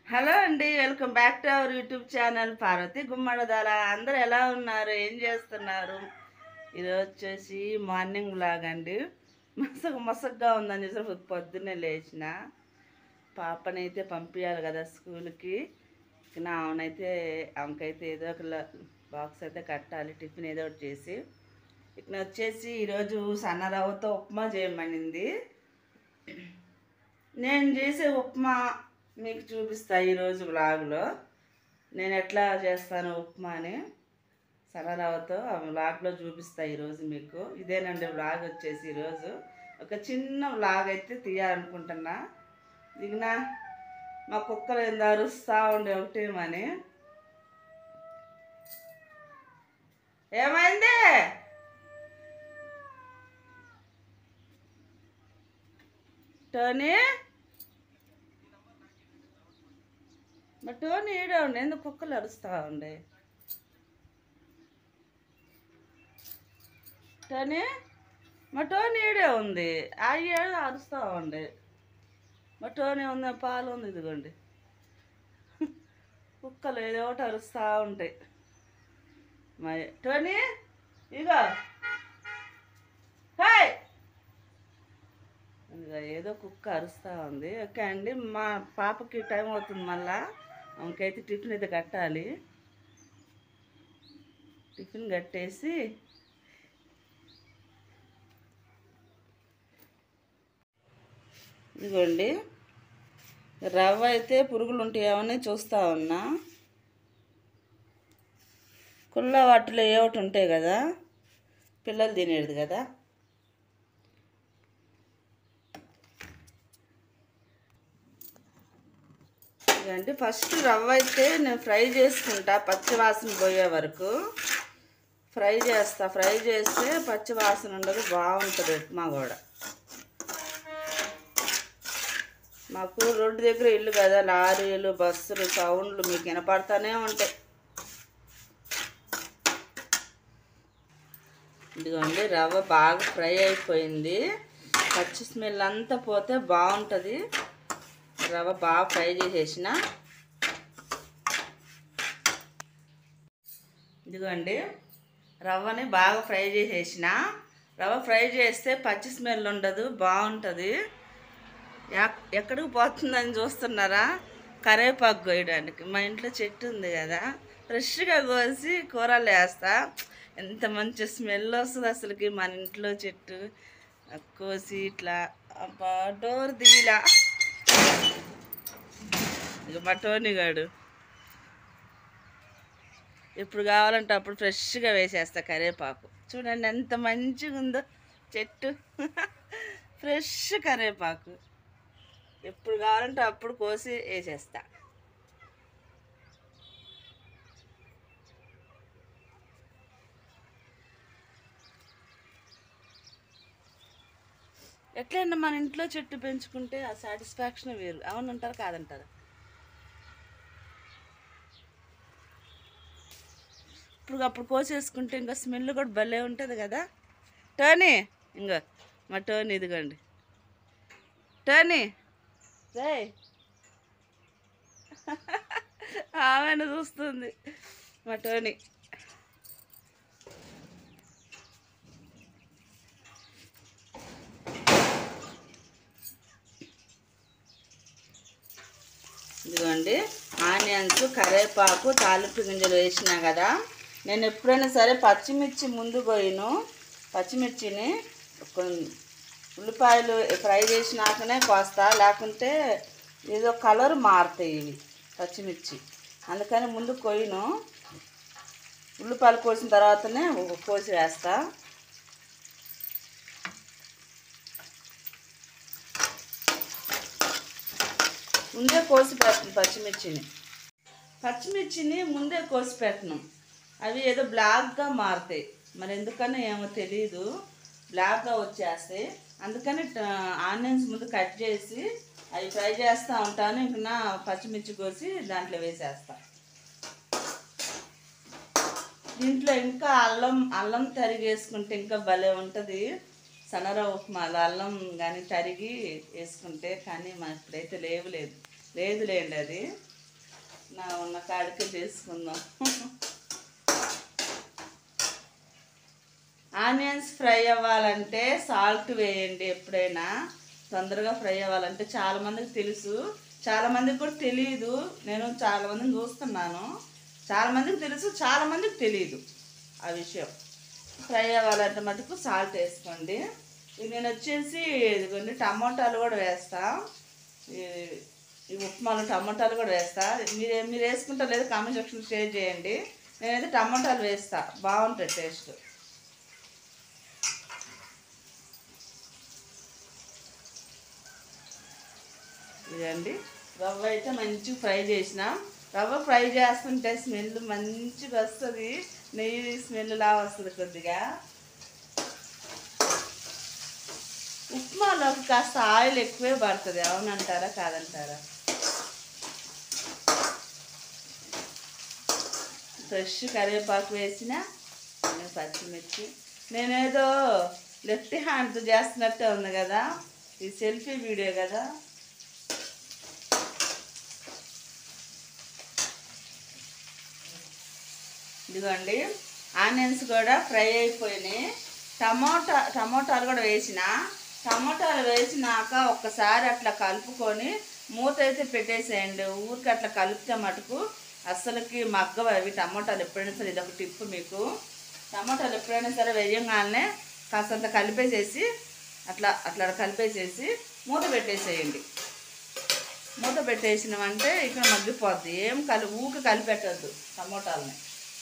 Hello అండి, welcome back to our YouTube channel Parvathi Gummadadala. అందరు ఎలా ఉన్నారు, ఏం చేస్తున్నారు? ఈరోజు వచ్చేసి మార్నింగ్ వ్లాగ్ అండి. మసగ్గా ఉందని చెప్పి పొద్దున్నే లేచిన పాపనైతే పంపించాలి కదా స్కూల్కి. ఆమెకైతే ఏదో ఒక బాక్స్ అయితే కట్టాలి, టిఫిన్ ఏదో ఒకటి చేసి. ఇక్కడ వచ్చేసి ఈరోజు సన్నరవ్వతో ఉప్మా చేయమనింది. నేను చేసే ఉప్మా మీకు చూపిస్తా ఈరోజు వ్లాగ్లో. నేను ఎట్లా చేస్తాను ఉప్మా అని సన్నరవ్వతో ఆ వ్లాగ్లో చూపిస్తా ఈరోజు మీకు. ఇదేనండి వ్లాగ్ వచ్చేసి. ఈరోజు ఒక చిన్న వ్లాగ్ అయితే తీయాలనుకుంటున్నా. దిగిన మా కుక్కలు ఏందో అరుస్తూ ఉండే ఒకటేమని. ఏమైంది? టోనీ మా టోనీ ఈడే ఉండే, ఎందుకు కుక్కలు అరుస్తూ ఉండే? టోనీ మా టోనీ ఈడే ఉంది, అయ్యేడు అరుస్తూ ఉండే. మా టోనీ ఉంది, పాలు ఉంది, ఇదిగోండి. కుక్కలు ఏదో ఒకటి అరుస్తూ ఉంటాయి. మరి టోనీ ఇగో, హాయ్, ఇదిగో ఏదో కుక్క అరుస్తూ ఉంది. ఓకే అండి, మా పాపకి టైం అవుతుంది, మళ్ళా ఆమెకైతే టిఫిన్ అయితే కట్టాలి. టిఫిన్ కట్టేసి ఇదిగోండి రవ్వ అయితే పురుగులు ఉంటాయేమని చూస్తూ ఉన్నా. కుళ్ళ వాటిలో ఏ ఒకటి ఉంటాయి కదా, పిల్లలు తినేది కదా. ఇదండి ఫస్ట్ రవ్వ అయితే నేను ఫ్రై చేసుకుంటా, పచ్చి వాసన పోయే వరకు ఫ్రై చేస్తా. ఫ్రై చేస్తే పచ్చి వాసన ఉండదు, బాగుంటుంది ఉప్మా కూడా. మాకు రోడ్డు దగ్గర ఇల్లు కదా, లారీలు బస్సులు సౌండ్లు మీకు వినపడతానే ఉంటాయి. ఇదిగోండి రవ్వ బాగా ఫ్రై అయిపోయింది, పచ్చి స్మెల్ అంతా పోతే బాగుంటుంది. రవ్వ బాగా ఫ్రై చేసేసిన. ఇదిగోండి రవ్వని బాగా ఫ్రై చేసేసిన. రవ్వ ఫ్రై చేస్తే పచ్చి స్మెల్ ఉండదు, బాగుంటుంది. ఎక్కడికి పోతుందని చూస్తున్నారా? కరివేపాకు కోయడానికి. మా ఇంట్లో చెట్టు ఉంది కదా, ఫ్రెష్గా కోసి కూరలు వేస్తా. ఎంత మంచి స్మెల్ వస్తుంది అసలుకి. మన ఇంట్లో చెట్టు కోసి ఇట్లా అబ్బా డోర్ దీలా. ఇక మా టోనీగాడు ఎప్పుడు కావాలంటే అప్పుడు ఫ్రెష్గా వేసేస్తా కరివేపాకు. చూడండి ఎంత మంచిగా ఉందో చెట్టు. ఫ్రెష్ కరివేపాకు ఎప్పుడు కావాలంటే అప్పుడు కోసి వేసేస్తా. ఎట్లయినా మన ఇంట్లో చెట్టు పెంచుకుంటే ఆ సాటిస్ఫాక్షన్ వేరు. అవునంటారు కాదంటారు? ఇప్పుడు అప్పుడు కోసేసుకుంటే ఇంకా స్మెల్ కూడా భలే ఉంటుంది కదా. టోనీ ఇంకో మా టోనీ ఇదిగోండి. టోనీ రే, ఆమెను చూస్తుంది మా టోనీ. ఇదిగోండి ఆనియన్స్, కరివేపాకు, తాలింపు గింజలు వేసినా కదా. నేను ఎప్పుడైనా సరే పచ్చిమిర్చి ముందు పోయిను. పచ్చిమిర్చిని ఉల్లిపాయలు ఫ్రై చేసినాకనే కోస్తా, లేకుంటే ఏదో కలర్ మారుతాయి ఇవి పచ్చిమిర్చి. అందుకని ముందు కొయ్యను, ఉల్లిపాయలు కోసిన తర్వాతనే కోసి వేస్తా. ముందే కోసి పెట్టను పచ్చిమిర్చిని ముందే కోసి పెట్టను. అవి ఏదో బ్లాక్గా మారుతాయి, మరి ఎందుకని ఏమో తెలీదు, బ్లాక్గా వచ్చేస్తాయి. అందుకని ఆనియన్స్ ముందు కట్ చేసి అవి ఫ్రై చేస్తూ ఉంటాను. ఇంకా పచ్చిమిర్చి కోసి దాంట్లో వేసేస్తా. దీంట్లో ఇంకా అల్లం తరిగి వేసుకుంటే ఇంకా భలే ఉంటుంది సన్నరవ్వ ఉప్మాలో. అల్లం కానీ తరిగి వేసుకుంటే, కానీ మన ఇప్పుడైతే లేదులేండి అది. నా ఉన్న కాడికి తీసుకుందాం. ఆనియన్స్ ఫ్రై అవ్వాలంటే సాల్ట్ వేయండి. ఎప్పుడైనా తొందరగా ఫ్రై అవ్వాలంటే చాలామందికి తెలుసు, చాలామందికి కూడా తెలియదు. నేను చాలామందిని చూస్తున్నాను, చాలామందికి తెలుసు, చాలామందికి తెలియదు ఆ విషయం. ఫ్రై అవ్వాలంటే మటుకు సాల్ట్ వేసుకోండి. నేను వచ్చేసి ఇదిగోండి టమోటాలు కూడా వేస్తా. ఈ ఉప్మాలో టమోటాలు కూడా వేస్తా. మీరు వేసుకుంటారు లేదా కామెంట్ సెక్షన్ షేర్ చేయండి. నేనైతే టమోటాలు వేస్తా, బాగుంటుంది టేస్ట్. ఇదండి రవ్వ అయితే మంచిగా ఫ్రై చేసిన. రవ్వ ఫ్రై చేస్తుంటే స్మెల్ మంచిగా వస్తుంది, నెయ్యి స్మెల్ లా వస్తుంది కొద్దిగా. ఉప్మాలోకి కాస్త ఆయిల్ ఎక్కువే పడుతుంది, అవునంటారా కాదంటారా? ఫ్రెష్ కరివేపాకు వేసిన, పచ్చిమిర్చి. నేనేదో లెఫ్ట్ హ్యాండ్తో చేస్తున్నట్టే ఉంది కదా, ఈ సెల్ఫీ వీడియో కదా. ఇదిగోండి ఆనియన్స్ కూడా ఫ్రై అయిపోయినాయి. టమోటాలు కూడా వేసిన. టమోటాలు వేసినాక ఒక్కసారి అట్లా కలుపుకొని మూత అయితే పెట్టేసేయండి. ఊరికి అట్లా కలిపితే మటుకు అస్సలకి మగ్గవు అవి టమోటాలు. ఎప్పుడైనా సరే ఇదొక టిప్ మీకు. టమోటాలు ఎప్పుడైనా సరే వేయంగానే కాస్తంత కలిపేసేసి అట్లా కలిపేసేసి మూత పెట్టేసేయండి. మూత పెట్టేసినామంటే ఇక్కడ మగ్గిపోద్ది. ఏం ఊరికి కలిపెట్టద్దు టమోటాలని.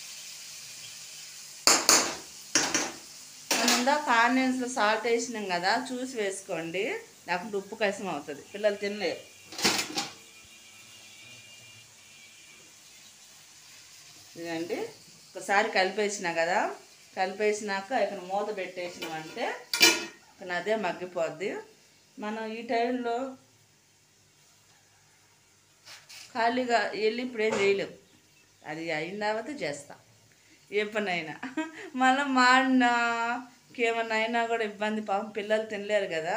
ఇందాక ఆనియన్స్లో సాల్ట్ వేసినాం కదా, చూసి వేసుకోండి, లేకుంటే ఉప్పు కసం అవుతుంది, పిల్లలు తినలేరు. ఇదండి ఒకసారి కలిపేసినా కదా, కలిపేసినాక ఇక్కడ మూత పెట్టేసినామంటే ఇక్కడ అదే మగ్గిపోద్ది. మనం ఈ టైంలో ఖాళీగా వెళ్ళి ఇప్పుడేం చేయలేము, అది అయిన తర్వాత చేస్తాం ఏ పనైనా. మళ్ళీ ఏమన్నా అయినా కూడా ఇబ్బంది, పాపం పిల్లలు తినలేరు కదా.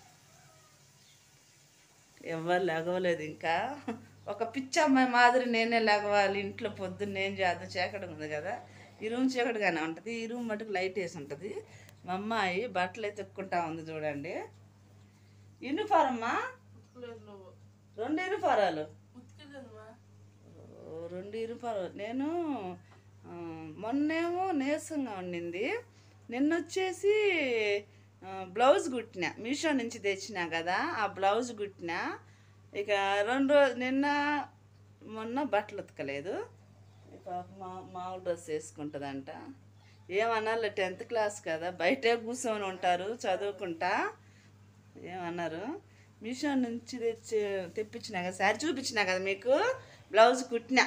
ఎవరు లెగవలేదు ఇంకా. ఒక పిచ్చి అమ్మాయి మాదిరి నేనే లెగవాలి, ఇంట్లో పొద్దున్న నేను చేద్దాం. చీకటి ఉంది కదా, ఈ రూమ్ చీకటిగానే ఉంటుంది, ఈ రూమ్ మటుకు లైట్ వేసి ఉంటుంది. మా అమ్మాయి బట్టలు ఎత్తుక్కుంటా ఉంది చూడండి. యూనిఫారమ్మా, 2 యూనిఫారాలు, 2 యూనిఫారాలు. నేను మొన్నేమో నీరసంగా ఉండింది, నిన్నొచ్చేసి బ్లౌజ్ కుట్టిన, మీషో నుంచి తెచ్చినా కదా, ఆ బ్లౌజ్ కుట్టిన. ఇక 2 రోజులు నిన్న మొన్న బట్టలు ఉతకలేదు. పాప మామూలు డ్రెస్ వేసుకుంటుందంట. ఏమన్నారు, 10th క్లాస్ కదా, బయటే కూర్చొని ఉంటారు చదువుకుంటా, ఏమన్నారు. మీషో నుంచి తెప్పించినా కదా, శారీ చూపించినా కదా మీకు, బ్లౌజ్ కుట్టినా,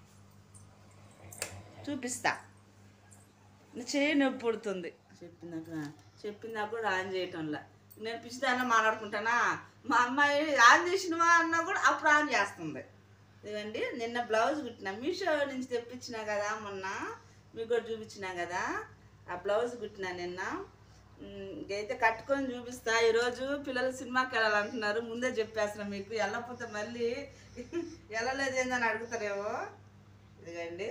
చూపిస్తా. చేయి నొప్పి పుడుతుంది, చెప్పిందాక కూడా ఆన్ చేయటంలా. నేను పిచ్చిదాన్ని మాట్లాడుకుంటానా, మా అమ్మాయి ఆన్ చేసినవా అన్నా కూడా అప్పుడు ఆన్ చేస్తుంది. ఇదండి నిన్న బ్లౌజ్ కుట్టినా, మీషో నుంచి తెప్పించినా కదా, మొన్న మీకు కూడా చూపించినా కదా, ఆ బ్లౌజ్ కుట్టినా నిన్న. అయితే కట్టుకొని చూపిస్తా. ఈరోజు పిల్లలు సినిమాకి వెళ్ళాలంటున్నారు, ముందే చెప్పేస్తున్నా మీకు, వెళ్ళకపోతే మళ్ళీ వెళ్ళలేదేందని అడుగుతారేమో. ఇదిగండి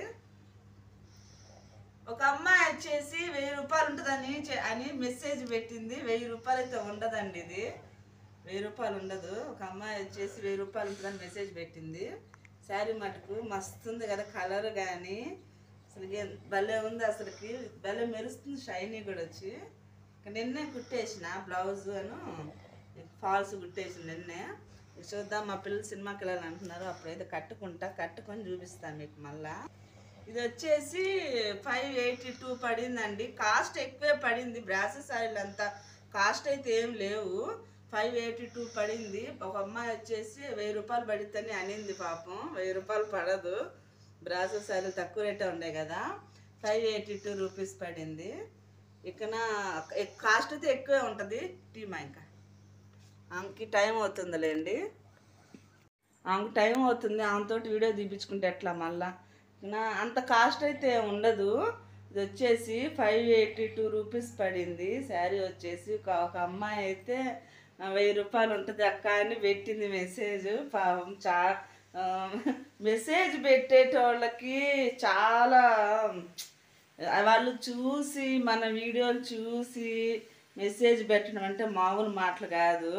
ఒక అమ్మాయి వచ్చేసి 1000 రూపాయలు ఉంటుందని అని మెసేజ్ పెట్టింది. 1000 రూపాయలు అయితే ఉండదండి, ఇది 1000 రూపాయలు ఉండదు. ఒక అమ్మాయి వచ్చేసి 1000 రూపాయలు ఉంటుందని మెసేజ్ పెట్టింది. శారీ మటుకు మస్తుంది కదా, కలర్ కానీ అసలు భలే ఉంది, అసలుకి భలే మెరుస్తుంది, షైనీ కూడా వచ్చి. నిన్నే కుట్టేసిన బ్లౌజ్ అను ఫాల్స్ కుట్టేసిన నిన్నే. చూద్దాం, మా పిల్లలు సినిమాకి వెళ్ళాలంటున్నారు, అప్పుడైతే కట్టుకొని చూపిస్తాను మీకు మళ్ళా. ఇది వచ్చేసి 582 పడిందండి, కాస్ట్ ఎక్కువే పడింది. బ్రాసెస్ ఆయిల్ అంతా కాస్ట్ అయితే ఏం లేవు, 582 పడింది. ఒక అమ్మాయి వచ్చేసి 1000 రూపాయలు పడిద్దని అనింది, పాపం 1000 రూపాయలు పడదు, బ్రాసెస్ ఆయిల్ తక్కువ రేటే ఉండే కదా, 582 రూపీస్ పడింది. ఇకన కాస్ట్ అయితే ఎక్కువే ఉంటుంది. టీమా ఇంకా ఆమెకి టైం అవుతుందిలేండి, ఆమెకి టైం అవుతుంది, ఆమెతో వీడియో తీపించుకుంటే ఎట్లా మళ్ళా. అంత కాస్ట్ అయితే ఉండదు. ఇది వచ్చేసి 582 రూపీస్ పడింది. శారీ వచ్చేసి ఒక అమ్మాయి అయితే 1000 రూపాయలు ఉంటుంది అక్క అని పెట్టింది మెసేజ్. పాపం మెసేజ్ పెట్టేటోళ్ళకి చాలా వాళ్ళు చూసి మన వీడియోలు చూసి మెసేజ్ పెట్టడం అంటే మామూలు మాటలు కాదు.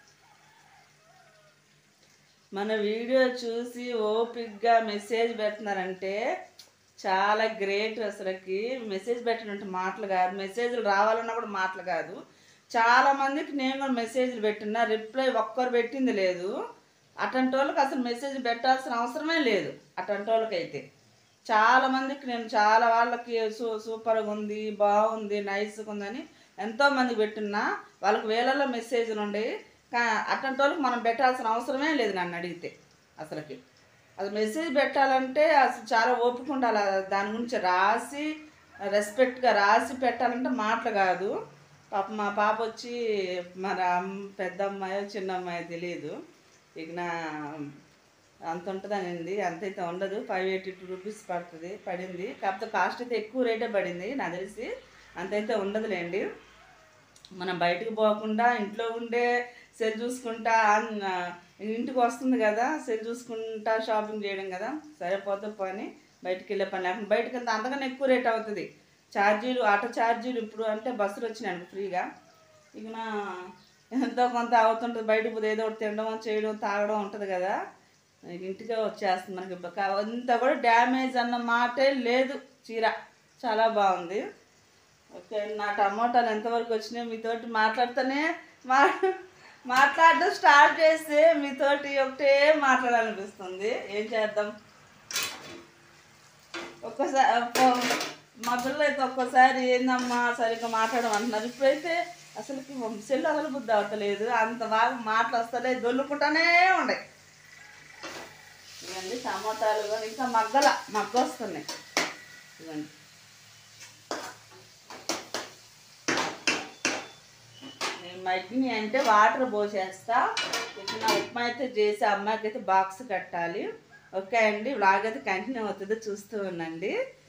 మన వీడియో చూసి ఓపిక్గా మెసేజ్ పెడుతున్నారంటే చాలా గ్రేట్. అసలుకి మెసేజ్ పెట్టినట్టు మాటలు కాదు, మెసేజ్లు రావాలన్నా కూడా మాటలు కాదు. చాలామందికి నేను కూడా మెసేజ్లు పెట్టినా రిప్లై ఒక్కరు పెట్టింది లేదు. అటువంటి వాళ్ళకి అసలు మెసేజ్ పెట్టాల్సిన అవసరమే లేదు. అటువంటి వాళ్ళకైతే చాలామందికి నేను చాలా వాళ్ళకి సూపర్గా ఉంది, బాగుంది, నైస్గా ఉందని ఎంతోమందికి పెట్టినా వాళ్ళకి వేలలో మెసేజ్లు ఉండే. అటువంటి వాళ్ళకి మనం పెట్టాల్సిన అవసరమే లేదు నన్ను అడిగితే. అసలుకి అది మెసేజ్ పెట్టాలంటే అసలు చాలా ఓపిక ఉండాలి. దాని గురించి రాసి రెస్పెక్ట్గా రాసి పెట్టాలంటే మాటలు కాదు. పాప మా పాప వచ్చి మన పెద్ద అమ్మాయో చిన్న అమ్మాయో తెలియదు, ఇక నా అంత ఉంటుంది అనింది. అంతైతే ఉండదు, 582 రూపీస్ పడింది. కాకపోతే కాస్ట్ అయితే ఎక్కువ రేటే పడింది నాకు తెలిసి, అంతైతే ఉండదులేండి. మనం బయటకు పోకుండా ఇంట్లో ఉండే సెల్ చూసుకుంటా ఇంటికి వస్తుంది కదా, సెల్ చూసుకుంటా షాపింగ్ చేయడం కదా, సరిపోతే పని. బయటికి వెళ్ళే పని లేకుండా బయటకు వెళ్తే అంతకన్నా ఎక్కువ రేట్ అవుతుంది. ఛార్జీలు, ఆటో ఛార్జీలు ఇప్పుడు అంటే బస్సులు వచ్చినాయి ఫ్రీగా, ఇక ఎంతో కొంత అవుతుంటుంది. బయటకు పోతే ఏదో ఒకటి తినడం చేయడం తాగడం ఉంటుంది కదా, ఇంటికే వచ్చేస్తుంది మనకి. అంతా కూడా డ్యామేజ్ అన్న మాటే లేదు. చీర చాలా బాగుంది. ఓకే, నా టమోటాలు ఎంతవరకు వచ్చినాయి మీతోటి మాట్లాడుతూనే మాట్లాడడం స్టార్ట్ చేస్తే మీతోటి ఒకటే మాట్లాడాలనిపిస్తుంది. ఏం చేద్దాం, ఒక్కసారి మా పిల్లలు అయితే ఒక్కోసారి ఏందమ్మా సరిగ్గా మాట్లాడమంటున్నారు. ఇప్పుడైతే అసలుకి సెల్ అసలు బుద్ధి అవ్వట్లేదు, అంత బాగా మాటలు వస్తలే, దొల్లుకుంటానే ఉన్నాయి. ఇవన్నీ టమాటాలు కూడా ఇంకా మగ్గ వస్తున్నాయి. ఇవన్నీ మగ్గిని అంటే వాటర్ పోసేస్తా. ఇప్పుడు నా ఉప్మా అయితే చేసి అమ్మాయికి అయితే బాక్స్ కట్టాలి. ఓకే అండి, వ్లాగ్ అయితే కంటిన్యూ అవుతుంది, చూస్తూ ఉండండి.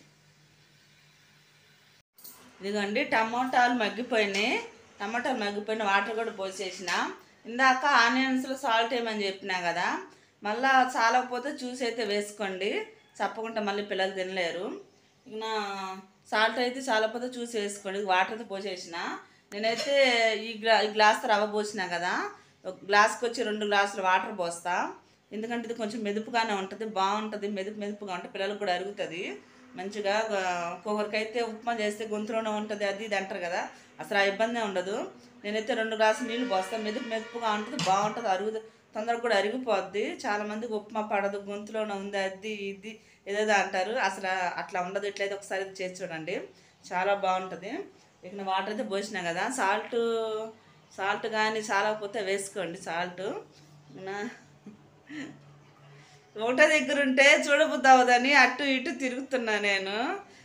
ఇదిగోండి టమాటాలు మగ్గిపోయినాయి, వాటర్ కూడా పోసేసిన. ఇందాక ఆనియన్స్లో సాల్ట్ వేయమని చెప్పినా కదా, మళ్ళీ చాలకపోతే చూసి అయితే వేసుకోండి, చప్పకుండా మళ్ళీ పిల్లలు తినలేరు. ఇక సాల్ట్ అయితే చాలకపోతే చూసి వేసుకోండి. వాటర్ అయితే పోసేసిన. నేనైతే ఈ గ్లాస్తో రవ్వ పోసినా కదా, ఒక గ్లాస్కి వచ్చి 2 గ్లాసులు వాటర్ పోస్తా. ఎందుకంటే ఇది కొంచెం మెదుపుగానే ఉంటుంది, బాగుంటుంది. మెదుపుగా ఉంటే పిల్లలకు కూడా అరుగుతుంది మంచిగా. ఒక్కొక్కరికైతే ఉప్మా చేస్తే గొంతులోనే ఉంటుంది అది ఇది అంటారు కదా, అసలు ఆ ఇబ్బంది ఉండదు. నేనైతే 2 గ్లాసులు నీళ్ళు పోస్తాను. మెదుపుగా ఉంటుంది, బాగుంటుంది. తొందరగా కూడా అరిగిపోద్ది. చాలామందికి ఉప్మా పడదు, గొంతులోనే ఉంది అది ఇది ఏదేదో అంటారు. అసలు అట్లా ఉండదు. ఇట్లయితే ఒకసారి చేసి చూడండి, చాలా బాగుంటుంది. ఇక వాటర్ అయితే పోసినా కదా, సాల్ట్ కానీ చాలకపోతే వేసుకోండి. సాల్ట్ ఒకటే దగ్గర ఉంటే చూడబుద్ది అవ్వదని అటు ఇటు తిరుగుతున్నా నేను.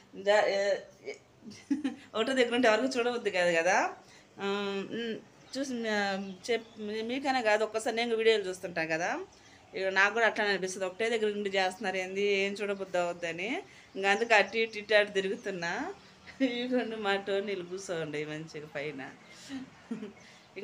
ఒకటే దగ్గర ఉంటే ఎవరికి చూడబుద్ది కాదు కదా. చూసి మీకనే కాదు, ఒక్కసారి నేను వీడియోలు చూస్తుంటాను కదా, ఇక నాకు కూడా అట్లానే అనిపిస్తుంది. ఒకటే దగ్గర ఉండి చేస్తున్నారు ఏంది, ఏం చూడబుద్ది అవ్వద్దని. ఇంకా అందుకే అటు ఇటు అటు తిరుగుతున్నా. ఇవ్వండి మా టోనీలు కూర్చోండి మంచిగా పైన. ఇక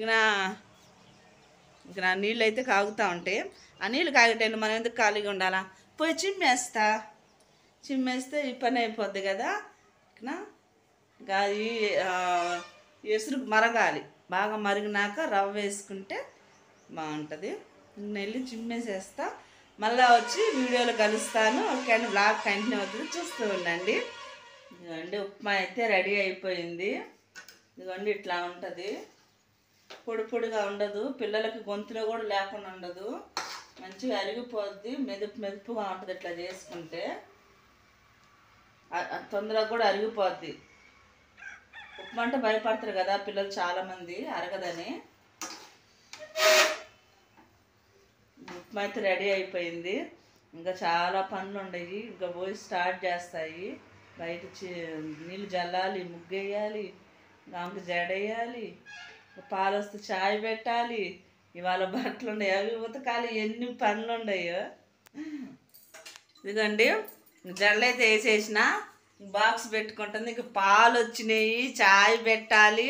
నా నీళ్ళు అయితే కాగుతూ ఉంటాయి. ఆ నీళ్ళు కాగేటండి మనం ఎందుకు ఖాళీగా ఉండాలా, పోయి చిమ్మేస్తే ఈ పని అయిపోద్ది కదా. ఇక అది ఎసురు మరగాలి, బాగా మరిగినాక రవ్వ వేసుకుంటే బాగుంటుంది. నెల్లి చిమ్మేసేస్తా, మళ్ళీ వచ్చి వీడియోలో కలుస్తాను. ఓకే అండి, బ్లాగ్ కంటిన్యూ అవుతుంది, చూస్తూ ఉండండి. ఇదిగోండి ఉప్మా అయితే రెడీ అయిపోయింది. ఇదిగోండి ఇట్లా ఉంటుంది, పొడిగా ఉండదు, పిల్లలకి గొంతులో కూడా లేకుండా ఉండదు, మంచిగా అరిగిపోద్ది, మెదుపుగా ఉంటుంది. ఇట్లా చేసుకుంటే తొందరగా కూడా అరిగిపోద్ది. ఉప్మా అంటే భయపడతారు కదా పిల్లలు చాలామంది, అరగదని. ఉప్మా అయితే రెడీ అయిపోయింది. ఇంకా చాలా పనులు ఉండయి, ఇంకా పోయి స్టార్ట్ చేస్తాయి. బయట నీళ్ళు జల్లాలి, ముగ్గేయాలి, ఆమెకి జడేయాలి, పాలు వస్తే చాయ్ పెట్టాలి, ఇవాళ బట్టలు ఉన్నాయి అవి ఉతకాలి, ఎన్ని పనులు ఉన్నాయో. ఇదిగోండి జడలు అయితే వేసేసిన, బాక్స్ పెట్టుకుంటుంది. ఇంకా పాలు వచ్చినాయి, చాయ్ పెట్టాలి,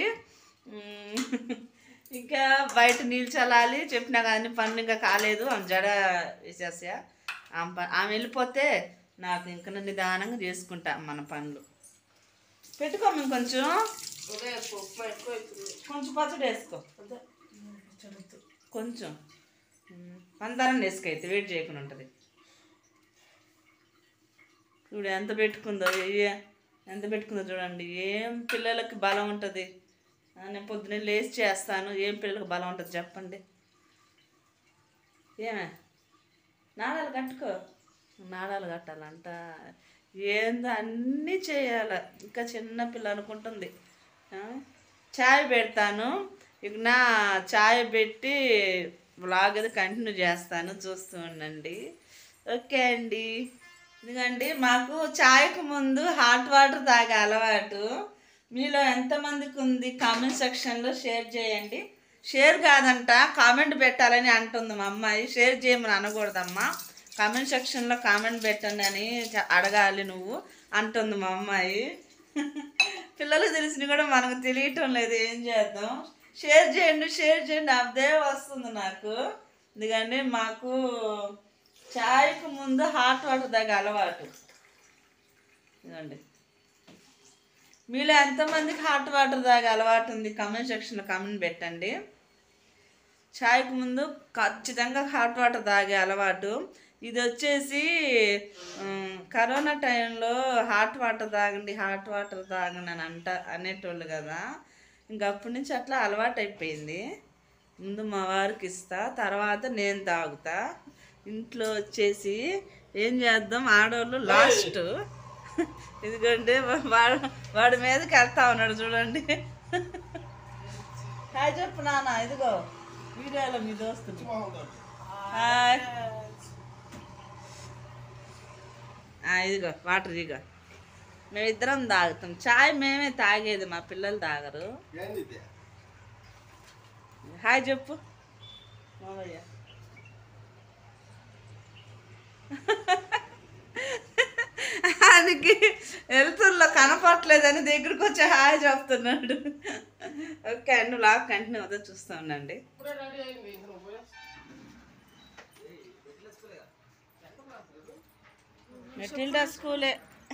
ఇంకా బయట నీళ్ళు చల్లాలి. చెప్పినా కానీ పనులు ఇంకా కాలేదు. జడ వేసేసా, ఆమె వెళ్ళిపోతే నాకు ఇంక నిదానంగా చేసుకుంటా మన పనులు. పెట్టుకోము ఇంకొంచెం, కొంచెం పచ్చడి వేసుకో, కొంచెం పందారం వేసుకైతే వేడి చేయకుండా ఉంటుంది. చూడు ఎంత పెట్టుకుందో, ఎంత పెట్టుకుందో చూడండి. ఏం పిల్లలకి బలం ఉంటుంది? నేను పొద్దున్నే లేచి చేస్తాను, ఏం పిల్లలకి బలం ఉంటుంది చెప్పండి? ఏమే నాడాలు కట్టుకో, నాడాలు కట్టాలంట, ఏందో అన్నీ చేయాలి. ఇంకా చిన్నపిల్ల అనుకుంటుంది. చాయ్ పెడతాను, ఇక నా చాయ్ పెట్టి వ్లాగ్ అది కంటిన్యూ చేస్తాను, చూస్తూ ఉండండి. ఓకే అండి. ఎందుకంటే మాకు చాయ్కు ముందు హాట్ వాటర్ తాగే అలవాటు. మీలో ఎంతమందికి ఉంది కామెంట్ సెక్షన్లో షేర్ చేయండి. షేర్ కాదంట, కామెంట్ పెట్టాలని అంటుంది మా అమ్మాయి. షేర్ చేయమని అనకూడదమ్మా, కామెంట్ సెక్షన్లో కామెంట్ పెట్టండి అని అడగాలి నువ్వు అంటుంది మా అమ్మాయి. పిల్లలకు తెలిసిన కూడా మనకు తెలియటం లేదు, ఏం చేద్దాం. షేర్ చేయండి, షేర్ చేయండి, అదే వస్తుంది నాకు. ఎందుకంటే మాకు చాయ్కు ముందు హాట్ వాటర్ తాగే అలవాటు. ఇదండి, మీలో ఎంతమందికి హాట్ వాటర్ తాగే అలవాటు ఉంది కామెంట్ సెక్షన్లో కామెంట్ పెట్టండి. చాయ్కు ముందు ఖచ్చితంగా హాట్ వాటర్ తాగే అలవాటు. ఇది వచ్చేసి కరోనా టైంలో హాట్ వాటర్ తాగండి, హాట్ వాటర్ తాగండి అని అనేటోళ్ళు కదా. ఇంక అప్పటి నుంచి అట్లా అలవాటు అయిపోయింది. ముందు మా వారికి ఇస్తా, తర్వాత నేను తాగుతా. ఇంట్లో వచ్చేసి ఏం చేద్దాం, ఆడవాళ్ళు లాస్ట్. ఎందుకంటే వాడి మీదకి వెళ్తా ఉన్నాడు చూడండి. హాయ్ చెప్పు నాన్న, ఇదిగో వీడియోలో మీ దోస్తులు. హాయ్. ఇదిగో వాటర్, ఇదిగో మేమిద్దరం తాగుతాం చాయ్. మేమే తాగేది, మా పిల్లలు తాగరు. హాయ్ చెప్పు మావయ్య. ఆయనకి వెళ్తుల్లో కనపట్లేదని దగ్గరికి వచ్చి హాయ్ చెప్తున్నాడు. ఓకే అండి, లాగ్ కంటిన్యూ అవుతా చూస్తూ ఉండండి. మెటిల్డా స్కూలే.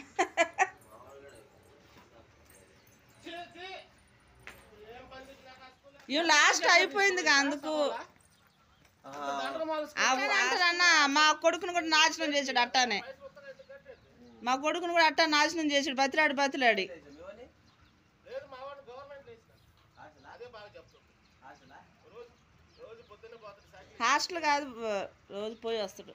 ఇవి లాస్ట్ అయిపోయింది అందుకు అంటారన్న. మా కొడుకును కూడా నాశనం చేశాడు అట్టానే, మా కొడుకును కూడా అట్టా నాశనం చేసాడు, బతిలాడి. హాస్టల్ కాదు, రోజు పోయి వస్తాడు.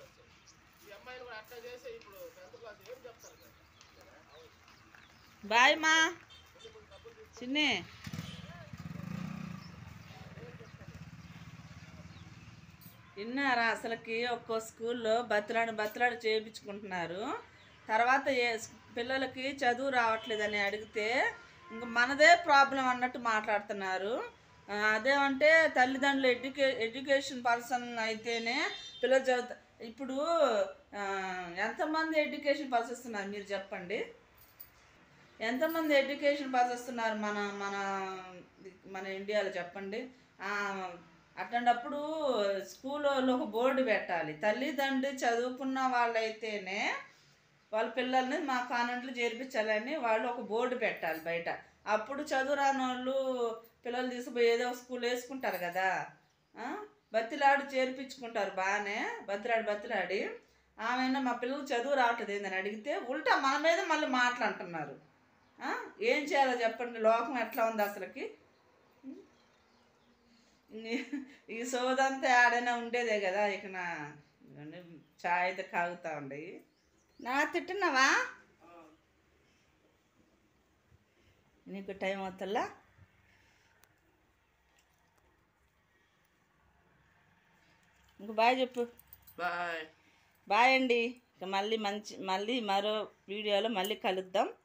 బాయ్ మా చిన్ని. విన్నారా? అసలుకి ఒక్కో స్కూల్లో బతిలాడు చేయించుకుంటున్నారు. తర్వాత పిల్లలకి చదువు రావట్లేదని అడిగితే ఇంక మనదే ప్రాబ్లం అన్నట్టు మాట్లాడుతున్నారు. అదేమంటే తల్లిదండ్రులు ఎడ్యుకేషన్ పర్సన్ అయితేనే పిల్లలు చదువుతా. ఇప్పుడు ఎంతమంది ఎడ్యుకేషన్ పాస్ వస్తున్నారు మీరు చెప్పండి? ఎంతమంది ఎడ్యుకేషన్ పాస్ వస్తున్నారు మన మన మన ఇండియాలో చెప్పండి? అట్లాంటప్పుడు స్కూల్లో ఒక బోర్డు పెట్టాలి. తల్లిదండ్రులు చదువుకున్న వాళ్ళైతేనే వాళ్ళ పిల్లల్ని మా కాన్వెంట్లో చేర్పించాలని వాళ్ళు ఒక బోర్డు పెట్టాలి బయట. అప్పుడు చదువు రాని వాళ్ళు పిల్లలు తీసుకుపోయి ఏదో స్కూల్ వేసుకుంటారు కదా, బతిలాడు చేర్పించుకుంటారు బాగానే. బతిలాడి ఆమె మా పిల్లలు చదువు రావట్లేదు ఏందని అడిగితే ఉల్టా మన మీద మళ్ళీ మాట్లాడుతున్నారు. ఏం చేయాలో చెప్పండి? లోకం ఎట్లా ఉంది అసలుకి? ఈ సోదంతా ఆడైనా ఉండేదే కదా. ఇక నా చాయ్ అయితే కాగుతూ ఉండయి. నా తిట్టున్నావా? నీకు టైం అవుతుందా? ఇంక బాయ్ చెప్పు. బాయ్ అండి. ఇక మళ్ళీ మరో వీడియోలో మళ్ళీ కలుద్దాం.